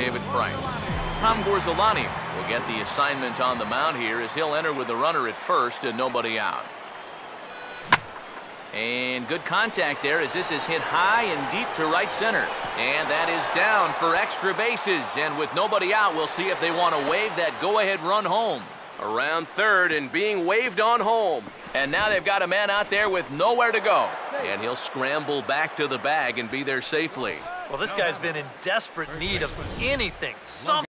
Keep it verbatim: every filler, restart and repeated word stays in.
David Price. Tom Gorzelani will get the assignment on the mound here as he'll enter with the runner at first and nobody out. And good contact there as this is hit high and deep to right center. And that is down for extra bases. And with nobody out, we'll see if they want to wave that go-ahead run home. Around third and being waved on home. And now they've got a man out there with nowhere to go. And he'll scramble back to the bag and be there safely. Well, this guy's been in desperate need of anything, something.